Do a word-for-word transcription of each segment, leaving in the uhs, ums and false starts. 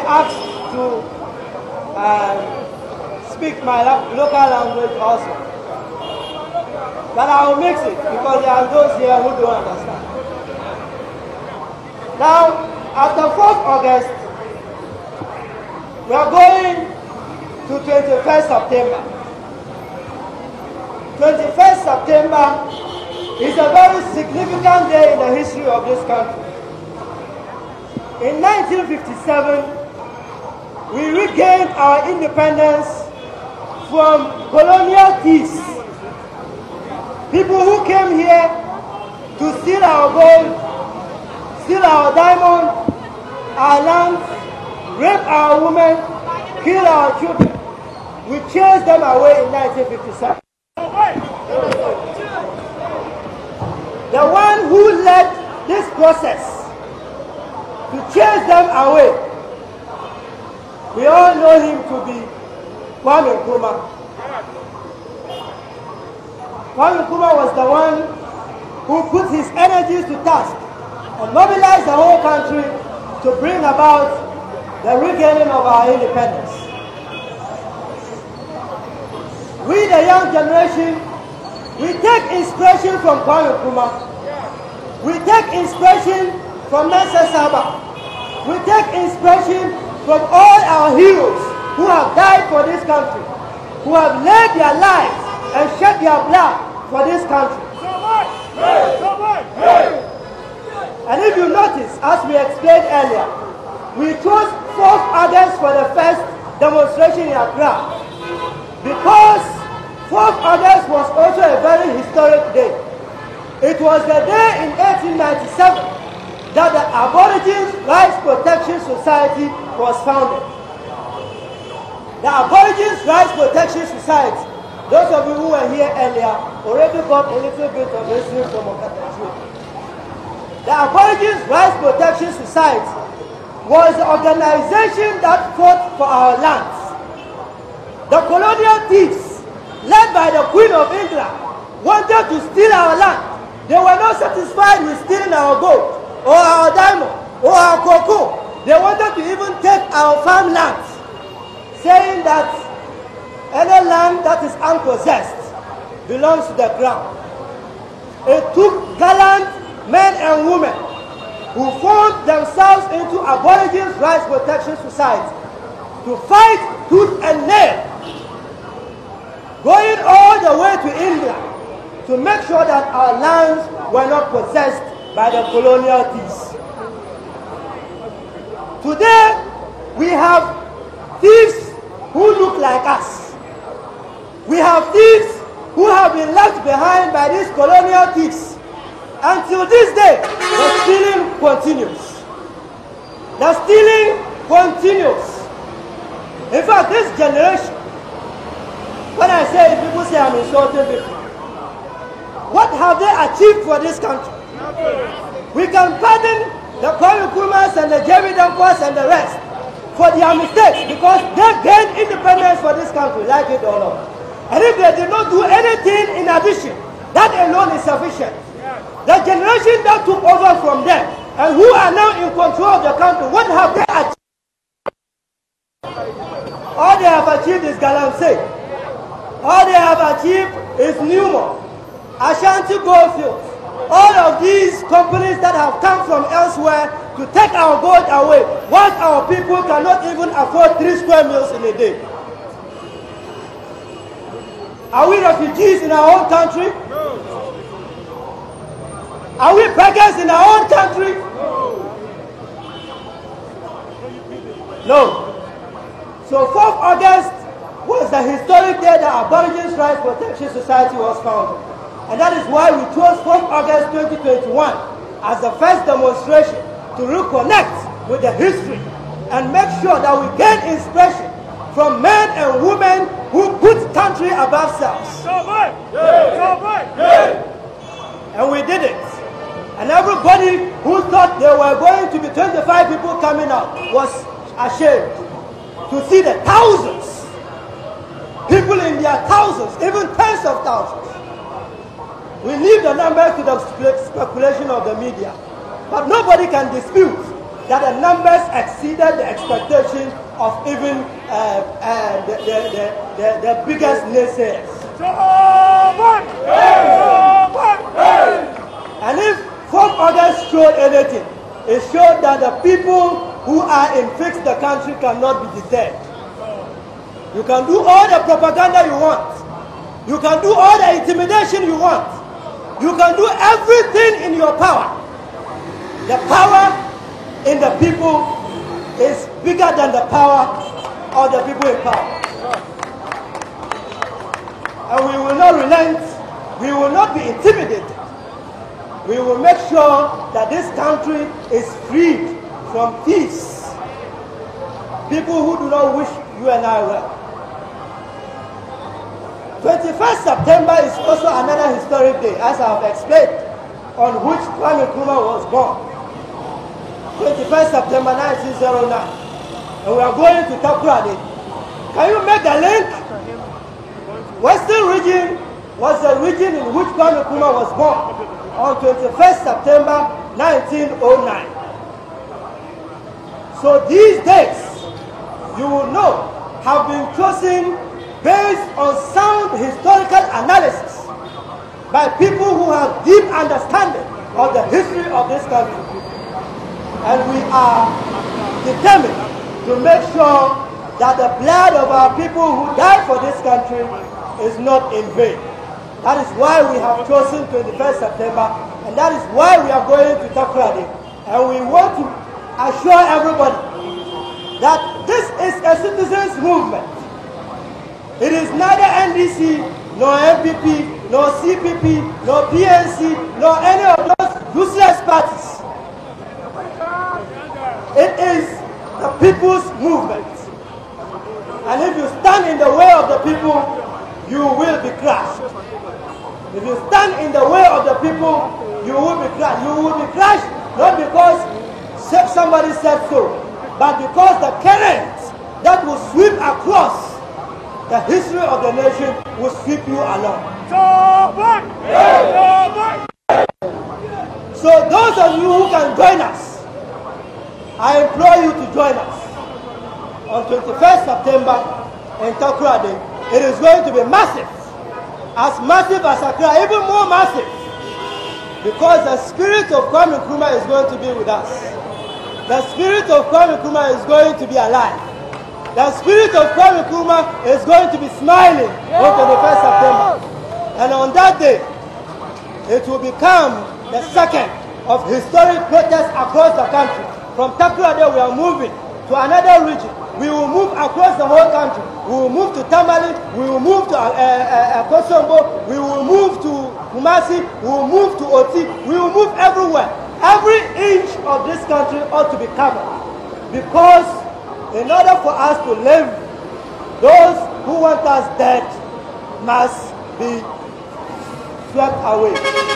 asked to uh, speak my local language also. But I will mix it because there are those here who don't understand. Now, after fourth August, we are going to twenty-first September. twenty-first September is a very significant day in the history of this country. In nineteen fifty-seven, we regained our independence from colonial thieves, people who came here to steal our gold, steal our diamond, our land, rape our women, kill our children. We chased them away in nineteen fifty-seven. The one who led this process to chase them away, we all know him to be Kwame Nkrumah. Kwame Nkrumah was the one who put his energies to task and mobilized the whole country to bring about the regaining of our independence. We, the young generation, we take inspiration from Kwame Nkrumah. We take inspiration from Nelson Saba. We take inspiration from all our heroes who have died for this country, who have laid their lives and shed their blood for this country. And if you notice, as we explained earlier, we chose fourth August for the first demonstration in Accra because fourth August was also a very historic day. It was the day in eighteen ninety-seven that the Aborigines Rights Protection Society was founded. The Aborigines Rights Protection Society, those of you who were here earlier already got a little bit of history from Okatachi. The Aborigines Rights Protection Society was the organization that fought for our lands. The colonial thieves, led by the Queen of England, wanted to steal our land. They were not satisfied with stealing our gold, or our diamond, or our cocoa. They wanted to even take our farmlands, saying that any land that is unpossessed belongs to the crown. It took gallant men and women who formed themselves into Aborigines Rights Protection Society to fight tooth and nail, going all the way to England to make sure that our lands were not possessed by the colonial thieves. Today, we have thieves who look like us. We have thieves who have been left behind by these colonial thieves. Until this day, the stealing continues. The stealing continues. In fact, this generation, when I say it, people say I'm insulting people. What have they achieved for this country? We can pardon the Kwame Nkrumahs and the Jerry Dankwas and the rest for their mistakes because they gained independence for this country, like it or not. And if they did not do anything in addition, that alone is sufficient. The generation that took over from them and who are now in control of the country, what have they achieved? All they have achieved is Galamsey. All they have achieved is Newmont, Ashanti Goldfields. All of these companies that have come from elsewhere to take our gold away, while our people cannot even afford three square meals in a day. Are we refugees in our own country? Are we beggars in our own country? No. So fourth August was the historic day that Aborigines Rights Protection Society was founded. And that is why we chose fourth August twenty twenty-one as the first demonstration to reconnect with the history and make sure that we gain inspiration from men and women who put country above selves. And we did it. And everybody who thought there were going to be twenty-five people coming out was ashamed to see the thousands, people in their thousands, even tens of thousands. We leave the numbers to the speculation of the media. But nobody can dispute that the numbers exceeded the expectation of even uh, uh, the, the, the, the, the biggest naysayers. And if fourth of August showed anything, it showed that the people who are in fix the country cannot be deterred. You can do all the propaganda you want. You can do all the intimidation you want. You can do everything in your power. The power in the people is bigger than the power of the people in power. And we will not relent. We will not be intimidated. We will make sure that this country is freed from thieves, people who do not wish you and I well. twenty-first September is also another historic day, as I have explained, on which Kwame Nkrumah was born. twenty-first September nineteen oh nine. And we are going to Takoradi. Can you make a link? Western region was the region in which Kwame Nkrumah was born on twenty-first September nineteen oh nine. So these dates, you will know, have been chosen based on sound historical analysis by people who have deep understanding of the history of this country. And we are determined to make sure that the blood of our people who died for this country is not in vain. That is why we have chosen twenty-first September, and that is why we are going to Takoradi. And we want to assure everybody that this is a citizens' movement. It is neither N D C, nor N P P, nor C P P, nor P N C, nor any of those useless parties. It is the people's movement. And if you stand in the way of the people, you will be crushed. If you stand in the way of the people, you will be crushed. You will be crushed not because somebody said so, but because the current that will sweep across the history of the nation will sweep you along. So those of you who can join us, I implore you to join us on twenty-first September in Takoradi. It is going to be massive, as massive as Accra, even more massive, because the spirit of Kwame Nkrumah is going to be with us. The spirit of Kwame Nkrumah is going to be alive. The spirit of Kwame Nkrumah is going to be smiling on twenty-first September. And on that day, it will become the second of historic protests across the country. From Takoradi, we are moving to another region. We will move across the whole country. We will move to Tamale, we will move to uh, uh, uh, Kosombo, we will move to Kumasi, we will move to Oti, we will move everywhere. Every inch of this country ought to be covered. Because in order for us to live, those who want us dead must be swept away.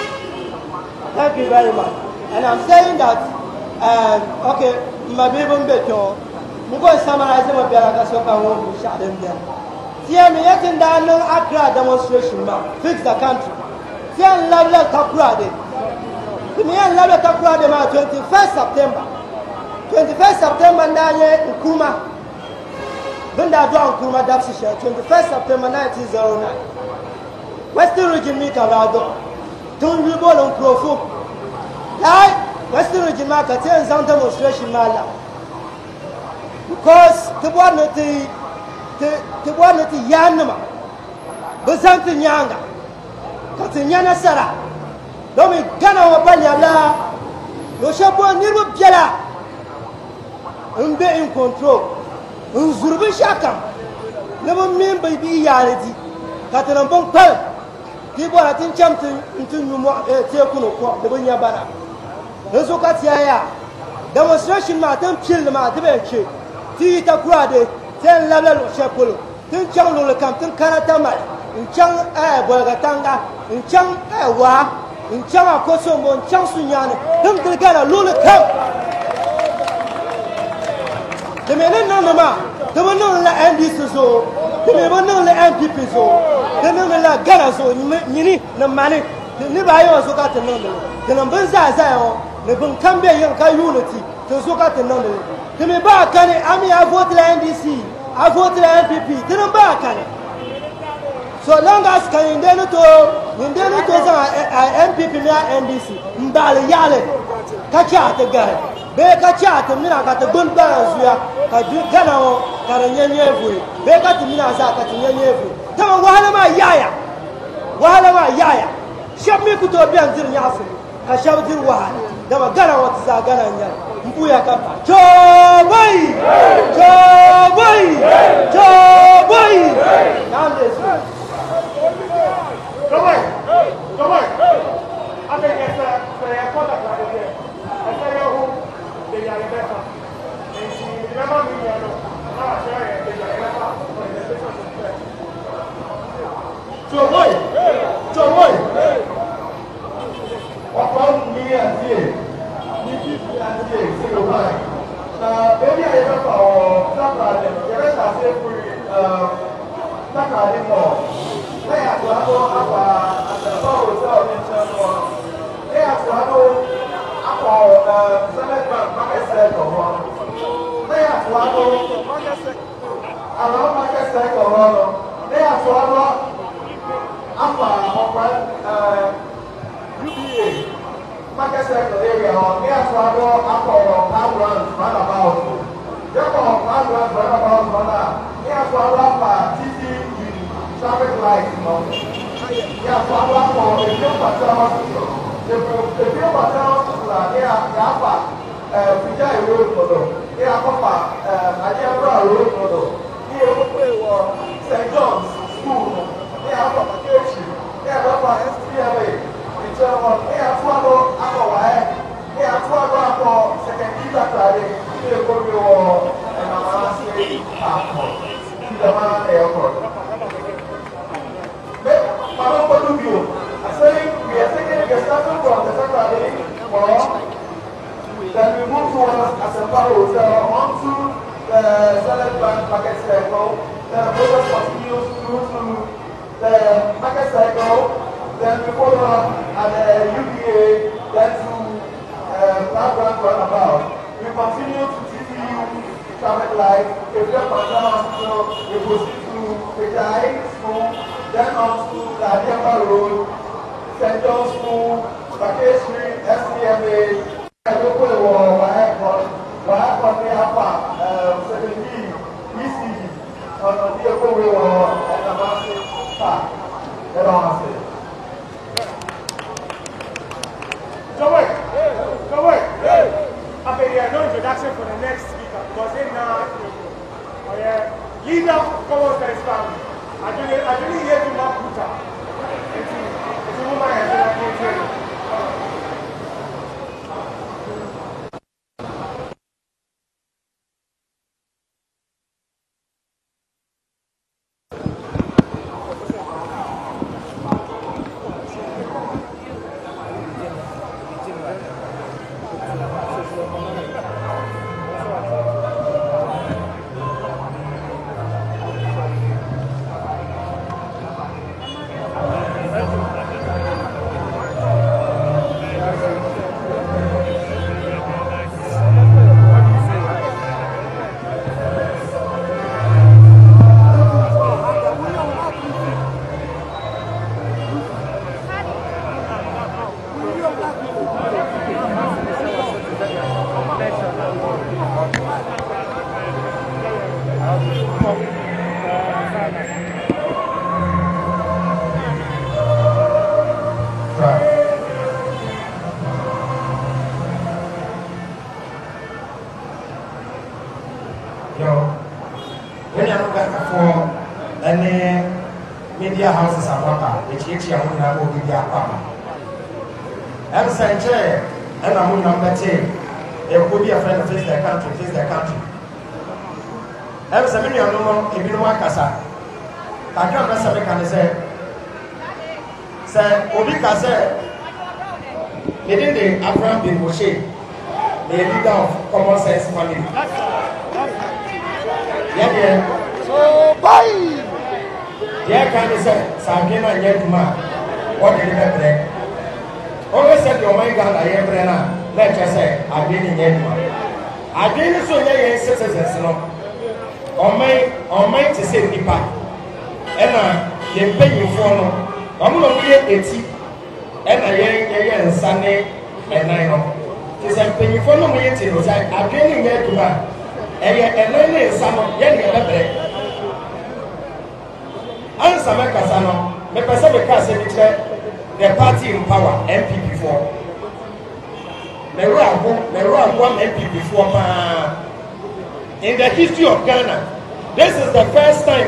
Thank you very much. And I'm saying that, um, okay, my baby beto, I'm going to summarize my biography so I won't be shot in there. See, I'm getting down on Accra demonstration, fix the country. See, I'm lovely Takoradi. See, I'm lovely Takoradi, twenty-first September. twenty-first September, Nkrumah. When I do Nkrumah, that's twenty-first September nineteen oh nine. Western region, me Calado. Don't you go on Crofo? Like Western region, I can tell some demonstration, my love. Because the one that the the one that the Yanama, but something younger. Katyana Sara. Don't be Gana or Balia. No Shapo, Niru Piala. And be in control. And Zurbi Shakam. Never mean baby reality. Katanan Pal. People are in champion into Tiakuno, the Bunya Bana. Katia. Demonstration Martin killed the Martin. Tita Grade, ten level of Shapolo, ten Chango Campton Karatama, in Chang Air Bogatanga, in Chang Awa, in Changa Kosomo, in Chang Sunyana, them together, Lula Camp. The men know the man, the one know the N D C so, the men know the N P P so, the men know the Ghana so, Nini, the money, the Nibayo so got the number. The numbers are there, the Bunkambia Yanka unity. to suka to non to me ba kan ami I vote la N D C I vote la N P P to no ba kan so long as kan indenu to indenu to za N P P na N D C mbale yale ka cha te ga be ka cha te mina ka te gun ba zuya ka du gana o ka nyenye evu be ka te mina za ka te nyenye evu ta wahala ma yaya wahala ma yaya shabmi ku to bian zir nyafu ka shabdir wahala da gana wata za gana nya mbuya ka pa chobai chobai chobai nam des chobai chobai ate esa saya kota la de esa yo de ya de esa en si la mami ya no na saya de ya de esa chobai chobai ọ̀pọ̀ ní àti ẹ̀ ní fífi àti ẹ̀ sí ló báyìí. Na bẹ́ẹ̀ni àyè fẹ́ fà ọ́ sábà lẹ̀ yẹ́rẹ́ ṣàṣẹ fún sábà ní mọ̀ lẹ́yìn àti àbọ̀ àpà àtẹ̀fọ́ òṣèlú ọ̀dẹ́ ìṣẹ́ wọn. Lẹ́yìn àti àbọ̀ àpọ̀ sẹ́lẹ̀gbà mákẹ́sẹ̀ ẹ̀kọ́ wọn. Lẹ́yìn àti àbọ̀ àwọn mákẹ́sẹ̀ ẹ̀kọ́ wọn lọ. Lẹ́yìn àti àbọ̀ àpà ọ̀pọ̀ U B A market sector area or near to our upper background roundabout. Therefore, background roundabout runner near to our upper T C traffic lights. Near to our upper the Bill Patel Hospital. The Bill Patel Hospital near the upper Vijay Road model. Near upper Ajabra Road model. Near Saint John's School. Near upper Makechi. Near upper S T M A. Ní àtúwàbọ̀ akọ̀wà ẹ̀ ní àtúwàbọ̀ akọ̀ sẹ̀kẹ̀ndì ìgbàtàrí ní èkó mi wọ ẹ̀nà máa ṣe àpọ̀ ìjọba ẹ̀yọkọ̀. Màmá pọ̀lú bí o, àṣẹ́yìn we are taking the starting from the Saturday for then we move towards Asempa Hotel onto the Select Bank Market Circle. Then the process continues through to the Market Circle. Then we follow up at the U B A, then to background uh, roundabout. We continue to T T U traffic light, if we are hospital, we proceed to Vijay School, then on to the Adiamba Road, Saint John's School, Bakay Street, S T M A, and we put a wall, Wahakon, Wahakon, we have seventeen E C G, on the vehicle we were at the Massive Park. That's all I say. Go away. Go away. Okay, yeah, no introduction for the next speaker because they now, oh yeah, leader of Common Sense family. I didn't, I didn't hear you not put up. It's a woman and a woman. Media houses are not the church and we have over the apartment. I'm saying, and I'm number ten. There could be a friend of face their country, face their country. I'm saying, you know, if you want Casa, I can't mess up and say, say, Obika said, he didn't the Abraham bin Moshe, the leader of Common Sense family. Yeah, yeah. So, bye. Yeah, can you say, Sabina and Yetuma, what did you have? Always said your mind got a Yebrena, let us say, I've been in Yetuma. adwene so nya yen citizens no omai omai te se nipa ena ye mpanyimfo no omo no ye eti ena ye ye nsane enan no te se mpanyimfo no mo ye ti no sai adwene nya aduma eye enan ne nsa no ye ne bebre ansa me kasa no me pese be ka se bi kire the party in power M P P for me ro ago me ro ago M P P for pa in the history of Ghana. This is the first time.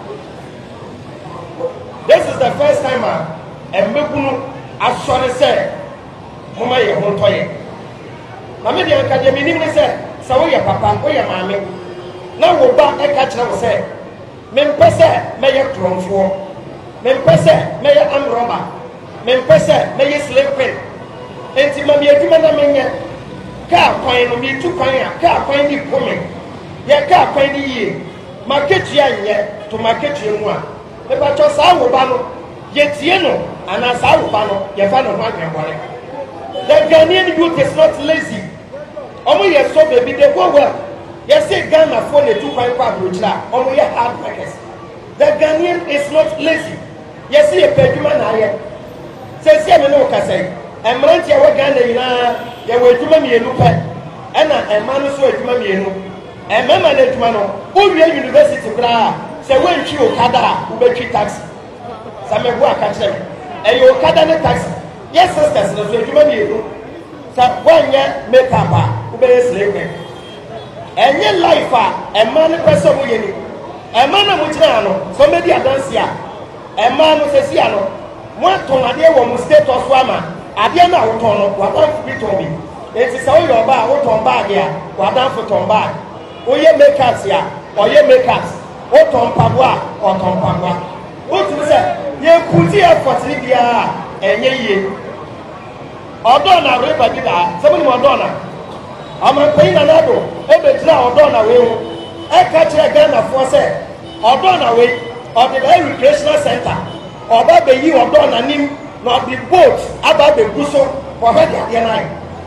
This is the first time a mbekunu asore say mama ye ho toye. Na me dey ka je me nim say sa wo ye papa wo ye maame na wo ba e ka kire wo say me mpese me ye tronfo me mpese me ye amroba me mpese me ye slave queen enti ma me adwuma na me nye ka kwan no me tu kwan a ka kwan ni kome ye ka kwan ni yie market ya nye to market mu a me ba cho sa wo ba no ye tie no ana sa wo ba no ye fa no ho adwenbore. The Ghanaian youth is not lazy. Omo ye so baby they go well. Ye say Ghana for the two kwan kwa brochira omo ye hard workers. The Ghanaian is not lazy. Ye say e peduma na ye say say me no ka say emrante ye Ghana ina ye we adwuma mienu pe ena ema no so adwuma mienu emema na adwuma no o wie university kra say we ntwi okada wo betwi taxi same go aka kire me e yo okada ne taxi yes sisters no so adwuma mienu sa wanye make up a wo be slave enye life a ema ne person wo ye ni ema na mo kire ano so me di adanse a ema no se si ano mo aton ade wo mo status wa ma ade na wo ton no wa ban fi ton bi enti sa wo yo ba wo ton ba ade a wa dan fo ton ba o ye makers ya o ye makers o ton pabwa o ton pabwa o tu se ye kuti effort ni bia enye ye odo na re ba gida se mo ni odo na ama pay na nado e be tira odo na we ho e ka kire Ghana fo se odo na we o the recreational center oba be yi odo na nim na the boat aba be guso for head ya na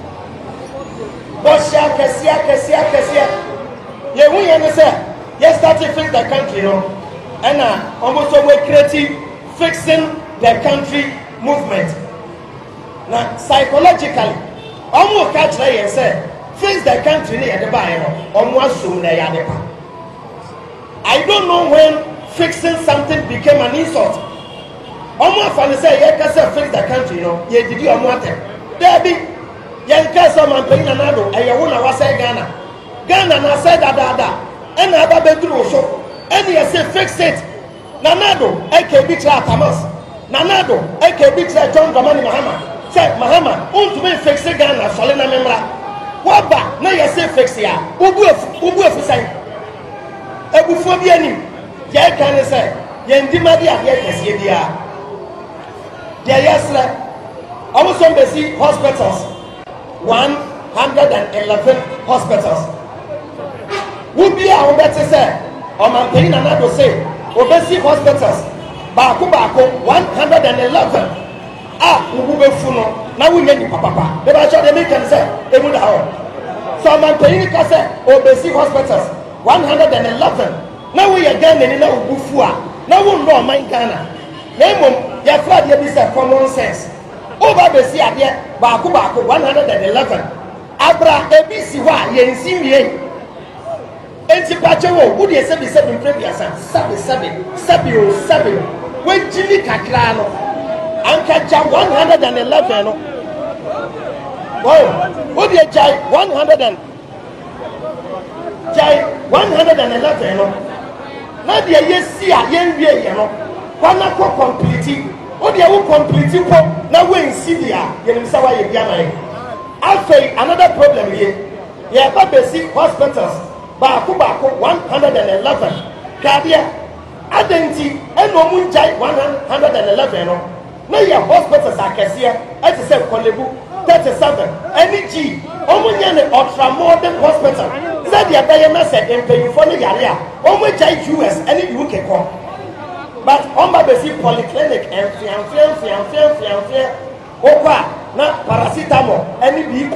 Bosha kesia kesia kesia ye hu ye ne se ye start to fix the country no and na almost we creating fixing the country movement na psychologically almost catch ye say fix the country ni e de ba ye no omo asum na ya de pa. I don't know when fixing something became an insult. Omo afani say ye ka say fix the country no ye didi omo atem there be ye ka say man pay na nado e ye wo na wa say Ghana Ghana na say da da da e na aba be duru so e ni ye say fix it na nado e ke bi tra Thomas na nado e ke bi tra John Dramani Mahama say Mahama untu me fix Ghana so le na memra wa ba na ye say fix ya ubu efu ubu efu say ebufu bi ani ye ka ne say ye ndima dia ye kese dia dia yesle almost some basic hospitals one hundred eleven hospitals wo bi a wo beti say o man pay na na do say o basic hospitals ba ko ba ko one hundred eleven ah wo be fu no na wo nya ni papa papa be ba cho de make can say e mu da ho so man pay ni ka say o basic hospitals one hundred eleven na wo ye Ghana ni na wo bu fu a na wo ndo man Ghana na mom ya flag ye bi say common sense over be si ade ba ko ba ko one hundred eleven abra ebisi wa ye nsimie enti pache wo wo de se bi se bi previous sabe sabe sabe o sabe we jili kakra no anka ja one hundred eleven no wow wo de jai one hundred and jai one hundred eleven no na de ye si a ye wie ye no kwana ko complete o de wo complete ko na we nsi dia ye nim sawa ye bia mai afei another problem here ye ba basic hospitals ba ko ba ko one hundred eleven kadia adenti eno mu njai one hundred eleven no na ye hospitals akese e ti se Kolebu thirty-seven any G omo nya ne ultra modern hospital say dia be ye na se empanyfo ne yare a omo jai U S any U K ko but on ba basic polyclinic and fian fian fian fian fian fian okwa na paracetamol any biko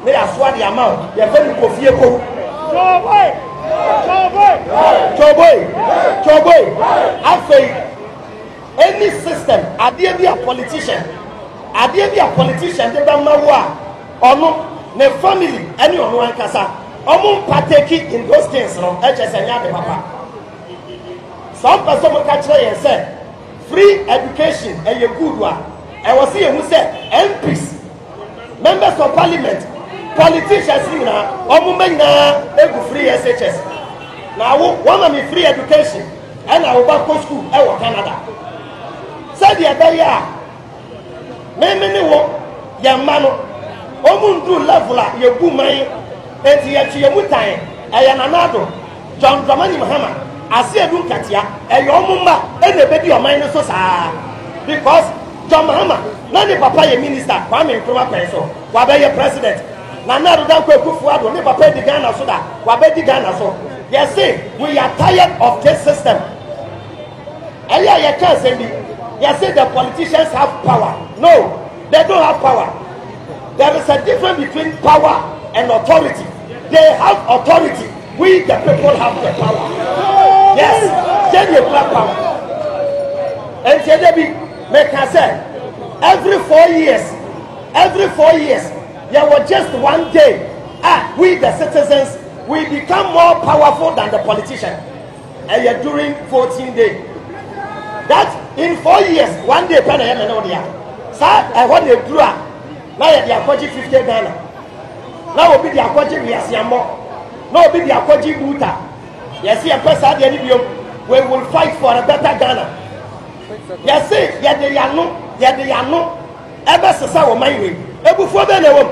me aswa the amount ye fa ni kofie ko Choboy! Choboy! choboy choboy afei any system ade bi a politician ade bi a politician de ba mawo a ono ne family any ono ankasa omo partake in those things no e che senya de papa some person mo ka kire yen say free education e ye good wa e was say hu say M Ps members of parliament politicians na omo menya egu free S H S na wo one me free education and I will back to school e wo Canada said the other year me me ni wo ya mano omo ndu level a ye gu man enti ye tue mutan e ya nanado John Dramani Mahama ase edu nkatia e ye omo mba e na bedi o man no so saa because John Mahama na ni papa ye minister Kwame Nkrumah penso wa be ye president na na do dan ko Akufo-Addo ni papa di Ghana so da wa be di Ghana so yes say we are tired of this system eya ye can say bi yes say the politicians have power no they don't have power there is a difference between power and authority they have authority we the people have the power yes they dey black power and say they be make I say every four years every four years there was just one day ah we the citizens we become more powerful than the politician and you're during fourteen days that in four years one day pen and no dia sir I want a draw now you dey akwaji fifty Ghana now obi dey akwaji wiasiamo now obi dey akwaji buta yes see a person dey ni biom we will fight for a better Ghana yes see ye dey yanu ye dey yanu ebe sesa wo man we ebufuo be na wo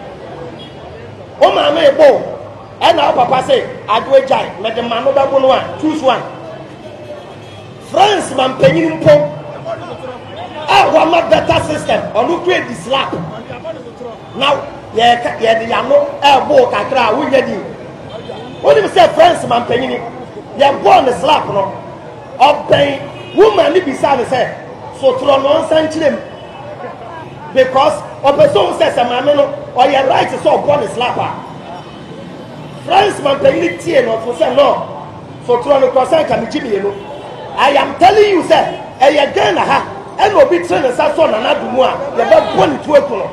o ma me ebo and now papa say adwe jai me the man no ba bo no a choose one France man penyin mpo ah wa ma better system onu create the slap now ye ye the yano e bo kakra wo nya di woni say France man penyin ye born the slap no oben woman ni bisa ne say so tro no san chirem because opeson say say mama no or your right so born the slapper France man penyin tie no for say no so tro no cross kan mi chimi no I am telling you sir e ye Ghana ha e no bi train sa so na na dumu a ye ba born to ekuno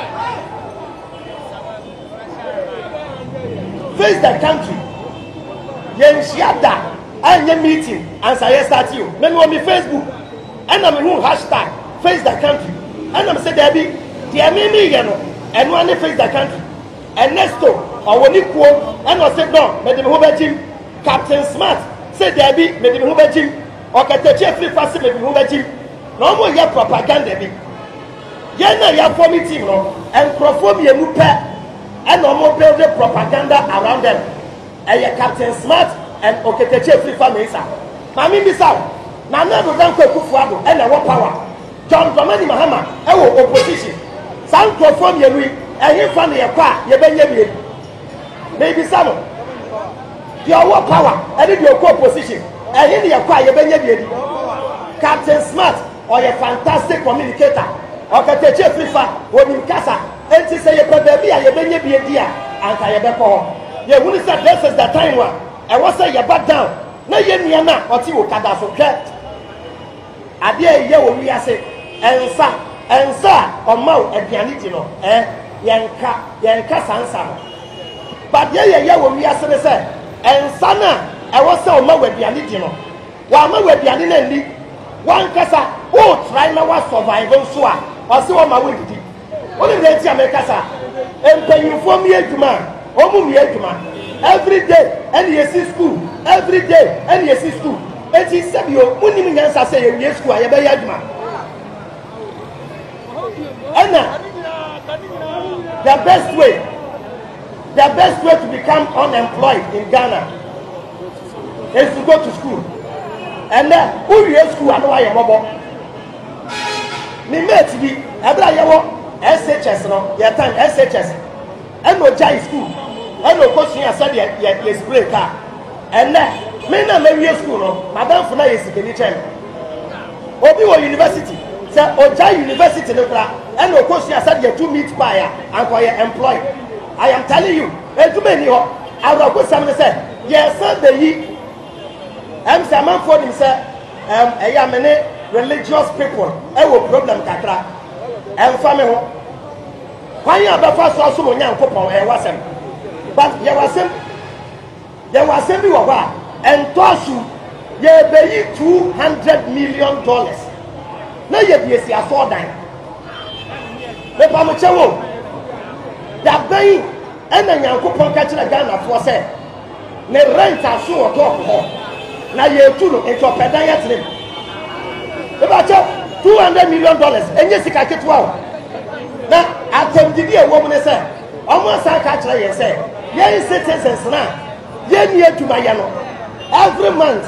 face the country yen shiada anya meeting and say start you me no me Facebook and am who hashtag face the country and am say there be the me me ye no and one face the country and next to or woni kuo and I say no me de me ho ba jim Captain Smart say there be me de me ho ba jim o ka te che free fast me de me ho ba jim no mo ye propaganda bi ye na ya form team no and crofo bi emu pe and no mo build the propaganda around them and your Captain Smart and Oketeche free family sa mami bi sa na na do dan ko Akufo-Addo and na power John Dramani Mahama e wo opposition san crofo bi enu e he fa na ye kwa ye benye bi maybe some your power and the opposition and in your kwa ye benye bi Captain Smart or a fantastic communicator or Oketeche free fa woni kasa enti say ye pebe bi a ye benye bi dia anka ye be ko ye wuni say this is the time wa e was say ye back down na ye nia na oti wo kada so hwe ade ye wo wi ase ensa ensa o ma aduane ti no eh yenka yenka sansa no but ye ye ye wo wi ase ne say ensa na e was say o ma aduane ti no wa ma aduane na ni wan kasa o try na wa survive nso a o se o ma we didi only dey ti America sa empanyinfo mi adwuma o mu mi adwuma every day and you see school every day and you see school et is said you muni mi nyansa say you school ya be adwuma and the best way the best way to become unemployed in Ghana is to go to school and then who you school and why you mobo me mate bi ebra yawo S H S no your time S H S and no jai school and no question ya said ya spray car and then me na me school no madam funa yesikeni chen obi wo university say oja university no kra and no question ya said ya two meet buyer and for your employed I am telling you, and too many of our good some say, yes, sir, the ye. I'm some man for him, sir. Um, I am many religious people. I will problem kakra. And family. Why you have the first one so young couple? I was him. But there was him. There was him you are. And toss you, you pay two hundred million dollars. Now you be a four dime. The Pamacho. That bay and then young couple catch a gun for say. Ne rent a show or talk home. Now you're two into a pedayat. About two hundred million dollars. And yes, I get well. Now, I tell you, a woman say, almost I catch her say, yes, citizens now, yes, near to my yano. Every month.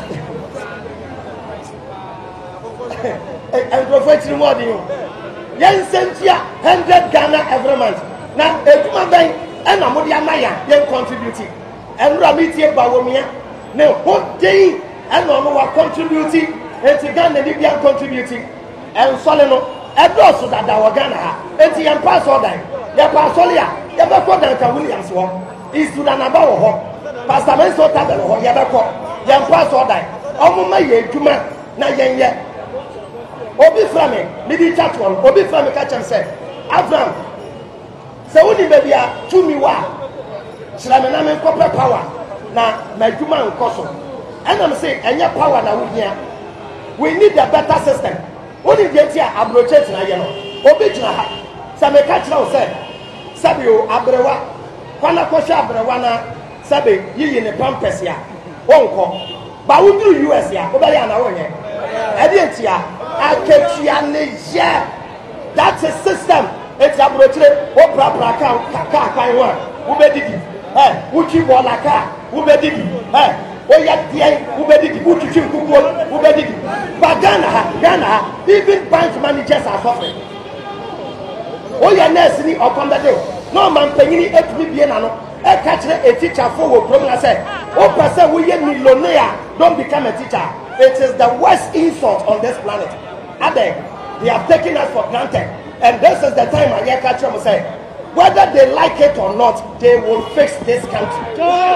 And professional more you. Yes, Sentia, hundred Ghana every month. Now, a woman bank and a Modia Maya, then contributing. And Ramiti Bawomia, no, what day and no more contributing, and to Ghana Libyan contributing, and Soleno. Ẹdọ so dada wọ Ghana ha eti yẹn pa so dan yẹn pa asọli a yẹn bẹ kọ Duncan Williams wọ Isudanaba wọ họ Pastor Menso Tabel wọ họ yẹn bẹ kọ yẹn pa so dan ọmọ ma yẹ edwuma na yẹn yẹ obi fira mi mi di chat wọn obi fira mi ka kyẹn sẹ Abraham sẹ wọ́n di bẹbi a tumi wa kyerẹ mi na mi nkọ pẹ power na ma edwuma nkọ so ẹnna mi sẹ ẹnyẹ power na wọ́n hia we need a better system. Only the entire abrochate na yeno. Obi jina ha. Sabe ka kira o se. Sabe o abrewa. Kwana ko sha abrewa na sabe yiyi ne pampers ya. Wonko. Ba wuduru U S ya. Oba ya na wonye. E di entia aketua ne ye. That's a system. It's abrochate o pra pra ka ka kan wa. Wo be didi. Eh, wuchi bola ka. Wo be didi. Eh, oya die wo be didi. Wuchi kukuo wo be didi. But Ghana, Ghana, even bank managers are suffering. Oh, your nurse ni okombede. No man paying it to be bien ano. E catch a teacher for wo problem say. Oh, person we ye millionaire don't become a teacher. It is the worst insult on this planet. Ade, they have taken us for granted. And this is the time I hear catch them say, whether they like it or not, they will fix this country.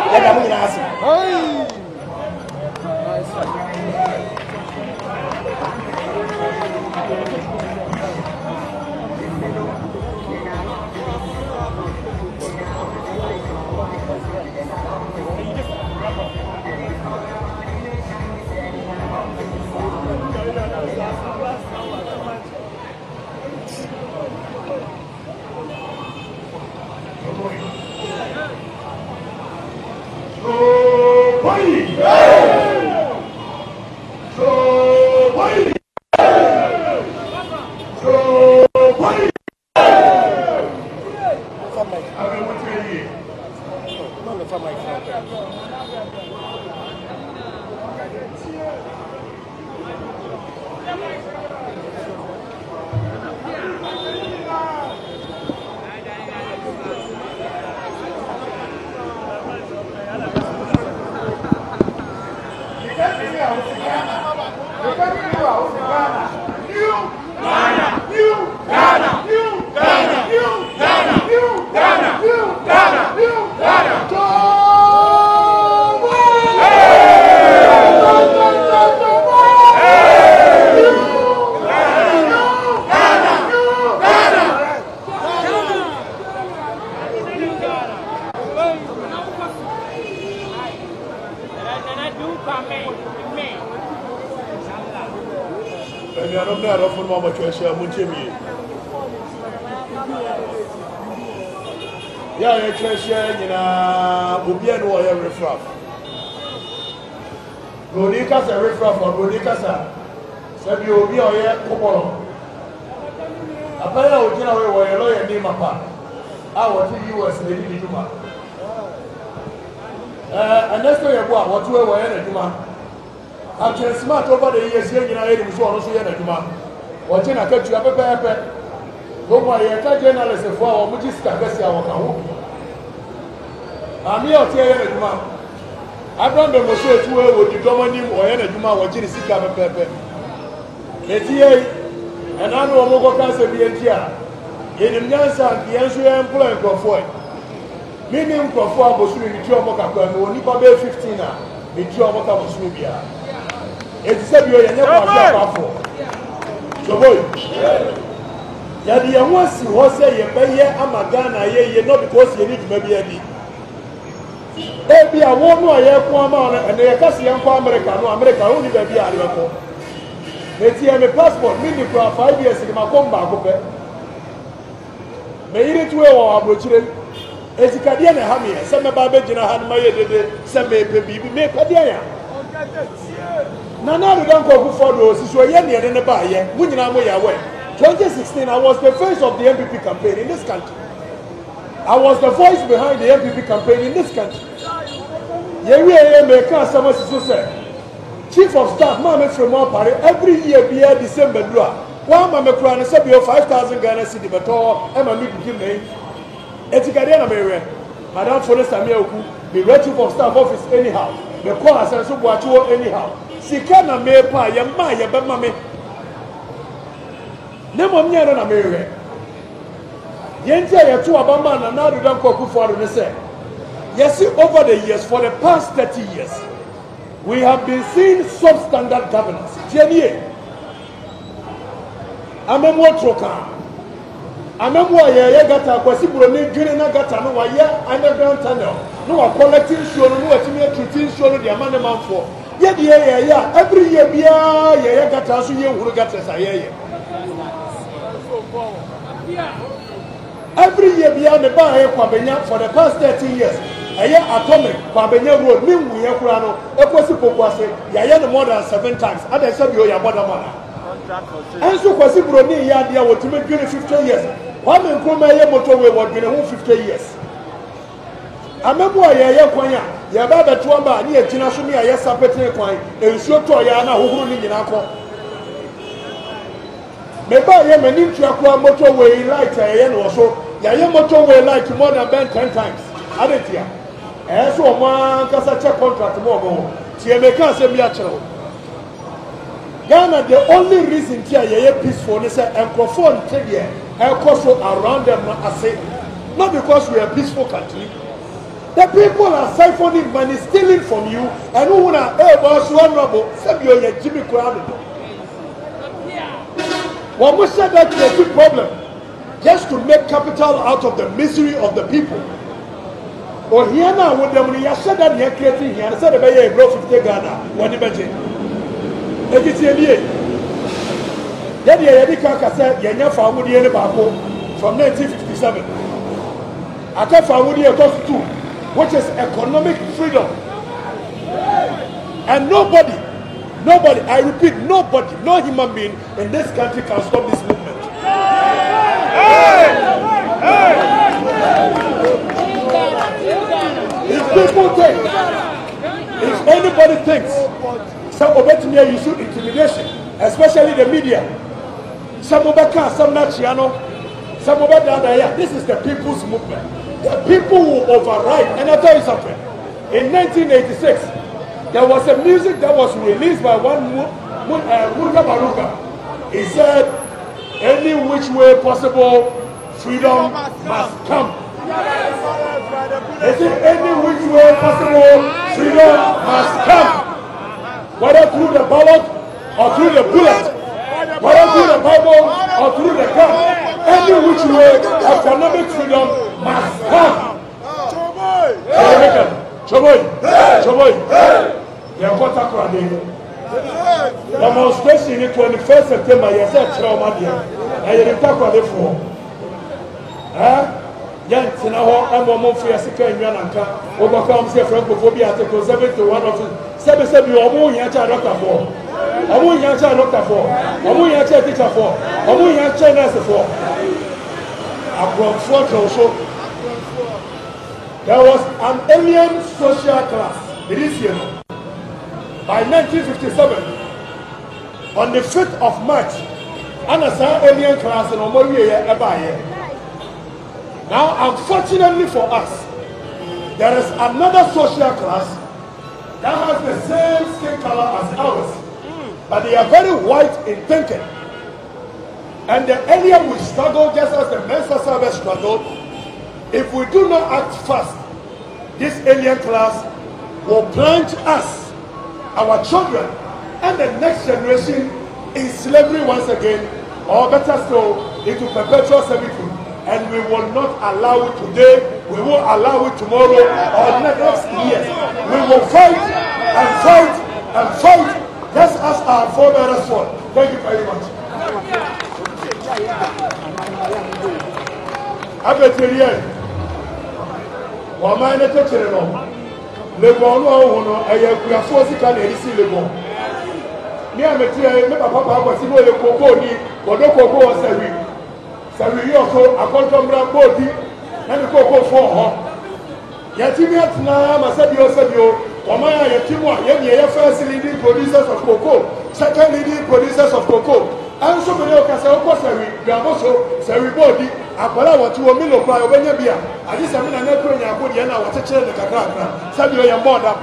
Yeah, you're treasure, you know, Ubian warrior riffraff. Rodicas a riffraff or Rodicasa. Sabi Obi or yet Popolo. A player would get away where a lawyer named Mapa. I was in the U S Lady Juma. And that's where you go, what you were in a Juma. I'm just smart over the years here in a so also in a Juma. Watching a catch you up a paper. Go by a journalist for our Mujista Bessia or I'm here to hear a Juma. I don't know what you will do Dominim or any Juma or Jenny Sika Pepe. And I know Mogo Cancer be a tear. In the Yansan, the answer employing for four. Meaning Crawford was really Jomo Capone, only Babe fifteen. The Jomo Capone. It said you are never powerful. So, boy, Yadi, once you was a year, Amagana, ye, not because you need maybe a bit. Maybe I won't know a year, and they are casting America, no America, only baby. I remember. They see a passport, meaning for five years in my combat. May it well or butcher. As you can hear, Hammy, some babbage in a hand, my day, some baby, make a day. Nana, we don't go for those, so you're near the bar, yeah, when you know where twenty sixteen, I was the face of the M P P campaign in this country. I was the voice behind the M P P campaign in this country. Yeah, we are making some say. Chief of Staff, Mamma from Party, every year, be a December. One Mamma Crown, a sub of five thousand Ghana City, but all, and my meeting name. Etikadiana Mary, Madame Forest Amioku, the Chief of Staff office anyhow. The choir and so what you anyhow. Sikana me pa ya ma ya ba mame. Ne mo nya na Mary. Yente ya to abama na na do dan koku for the say. Yes, over the years, for the past thirty years, we have been seeing substandard governance. Tienie. Amemo troka. Amemo ya ya gata kwasi buroni dwene na gata no wa ya underground tunnel. No wa collecting show no wa timi treating show no dia man man for. Ye de ya ya every year bia ya ya gata so ye huru gata sa ye ye. Every year bia me ba ye kwa benya for the past thirty years. Eye atomic kwa benya road me wu ye kura no ekosi pokwase ya ye no more than seven times. Ada say bi o ya border man. And so kwasi buroni ya dia wo timi twenty fifty years. One man kuma ye motorway wo twenty fifty years. Amemo ya ye kwanya ya ba beto amba ni etina so me ya sapete kwan ensuo to ya na hohuru ni nyina ko me ba ye mani tua kwa motorway light ya ye no so ya ye motorway light more than ben ten times adetia eh so mo kasa check contract mo mo tie me kan se mi a kire Ghana, the only reason here ye peaceful is a microphone here and also around them I say not because we are a peaceful country. The people are siphoning money, stealing from you, and who wanna hey boss one rubble, send you a Jimmy Crown. One must say that is a big problem. Just to make capital out of the misery of the people. Or here now when the money I said that you're creating here, I said about a growth of Ghana, what the budget. Egitie Yadi Yadi Kaka said, Yanya Famudi and Bako from nineteen fifty-seven. Aka Famudi cost two, which is economic freedom. And nobody, nobody, I repeat, nobody, no human being in this country can stop this movement. Hey! Hey! If people think, if anybody thinks, some obey me use intimidation, especially the media. Some obey some Nachiano, some obey the other. This is the people's movement. The people will override. And I'll tell you something. In nineteen eighty-six, there was a music that was released by one Muka Baruka. He said, any which way possible, freedom must come. He said, any which way possible, freedom must come. Whether through the ballot or through the bullet, whether through the Bible or through the gun, any which way economic freedom must come. Choboy, Choboy, they are what I demonstration in twenty-first September, yes, that's trauma. I didn't talk about it for. Huh? Yan Sinaho, and one more for your second Yanaka, overcomes your Francophobia article seventy-one of seven seven. You are more Yacha doctor for. I'm more Yacha doctor for. I'm more Yacha teacher for. I'm more Yacha nurse for. I'm from Fort also. There was an alien social class, it is here, by nineteen fifty-seven, on the fifth of March, and a alien class in Omoria ever here. Now, unfortunately for us, there is another social class that has the same skin color as ours, but they are very white in thinking. And the alien will struggle just as the Mensa service struggled. If we do not act fast, this alien class will plunge us, our children, and the next generation in slavery once again, or better still, into perpetual servitude. And we will not allow it today, we will allow it tomorrow, or next years. We will fight and fight and fight, just as our forebears fought. Thank you very much. Abetiriye, wama ene techere no, lebon no ho no eye kuafo sika na eri si lebon. Mi ametiriye me papa papa kwasi no ye koko ni, kodo koko o sawi. Sawi yo ko akontombra bodi, na ni koko fo ho. Yatimi atna masabi o sabi o, wama ya yatimu a ye ye first leading producers of cocoa, second leading producers of cocoa. And so many of us are sorry, Gamoso, Sari Body, Apala, what you will mean of Bia. I just am in an echo in Abudiana, what a child of Kakaka, Samuel Yamboda.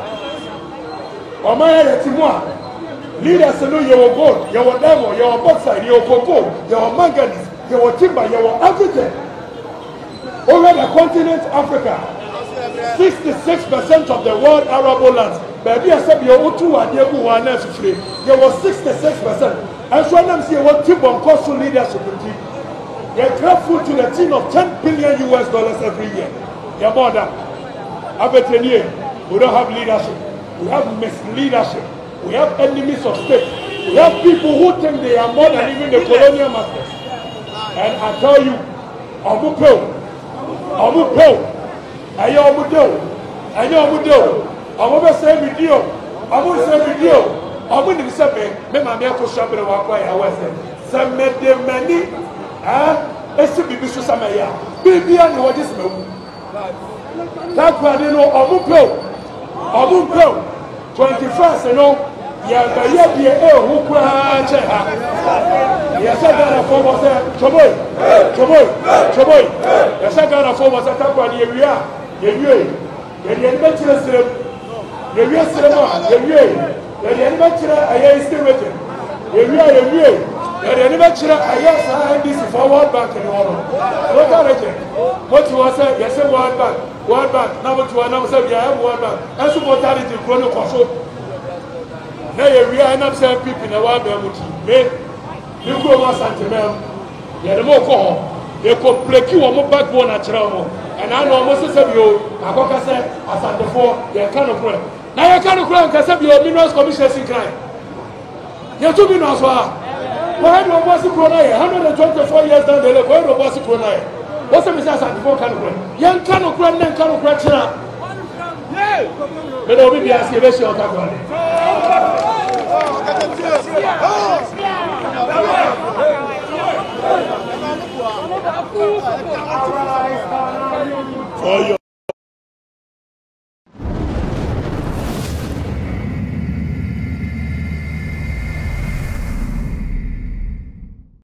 Or my Timua. Leaders know your gold, your demo, your bauxite, your cocoa, your manganese, your timber, your everything. Over the continent Africa, sixty-six percent of the world arable lands, baby, I said your Utu and Yabu are not free. There was sixty-six percent. And so I'm saying what team on cost to leadership team. They grab food to the tune of ten billion U S dollars every year. They're more than Abetenier. We don't have leadership. We have misleadership. We have enemies of state. We have people who think they are more than even the colonial masters. And I tell you, Omupel, Omupel, Ayo Omudel, Ayo Omudel, Omobe say video, Omu say video. I'm going to say, me my meko shambre wa kwa ya wese. Se me de mani, ah, esi bibi so samaya. Bibi ani wo dis me wu. That kwa de no omupel. Omupel. twenty-first no, ya ga ye bie e hu kwa che ha. Ya sa ga na fo mo se, choboy. Choboy. Choboy. Ya sa ga na fo mo se ta kwa de ewia. Ewie. Ye de be chire sire. Ye wie sire mo, ye wie. The Enibachira Aya is still waiting. You are a year. The Enibachira Aya signed this for World Bank in Oro. What are they? What you are saying? Yes, World Bank. World Bank. Now what you are now saying, I have World Bank. And so mortality chrono control. Now we are not saying people in the World Bank. Me, you go on Santimel. You are the more call. They could play you on my backbone at Tramo. And I know most of you, I got to say, as at the four, they are kind of well. Now you can't cry because your minerals commission is crying. You two minerals are. Why do you want to cry? one hundred twenty-four years down the lane, why do you want to cry? What's the message at the four can cry? Young cannot cry, then cannot cry. But I will be asking you.